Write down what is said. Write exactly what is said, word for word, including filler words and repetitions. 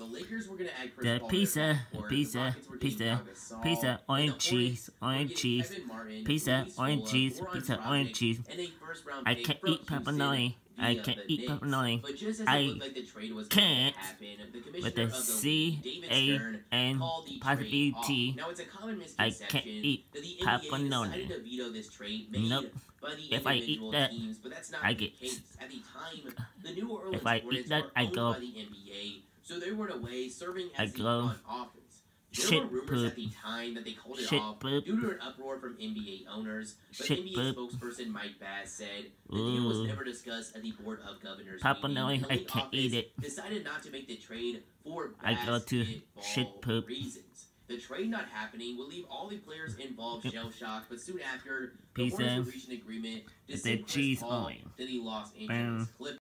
The Lakers were gonna add Chris The Paul pizza, to their backcourt, pizza, the Rockets were getting pizza, Pau Gasol, pizza, and orange the Hornets cheese, were orange getting cheese, Kevin Martin, pizza, Luis orange Scola, cheese, Goran pizza, Dragic, orange cheese. and a first-round I pick can't from eat Houston pepperoni. I via can't the eat Knicks. pepperoni. But just as it I looked like the trade was going can't to happen, the with commissioner the of the C league, David A Stern, N called the trade apostrophe off. T. Now, it's a common I misconception can't eat that the N B A decided pepperoni. to veto this trade made Nope. by the If I eat individual that, teams, but that's not I the get. case. At the time, the New Orleans If I Hornets eat that, were I owned go. by the N B A, so they were in a way serving I as the go. front office. There Shit were rumors poop. at the time that they called it Shit off poop. due to an uproar from N B A owners, but Shit N B A poop. spokesperson Mike Bass said the deal was Ooh. never discussed at the Board of Governors Pepperoni, meeting. I The can't office eat it. decided not to make the trade for I go to basketball shit poop. reasons. The trade not happening will leave all the players involved shell-shocked, but soon after, the Pizza Hornets would reach an agreement to with send the Chris cheese Paul on it. to the Los Bam. Angeles Clippers.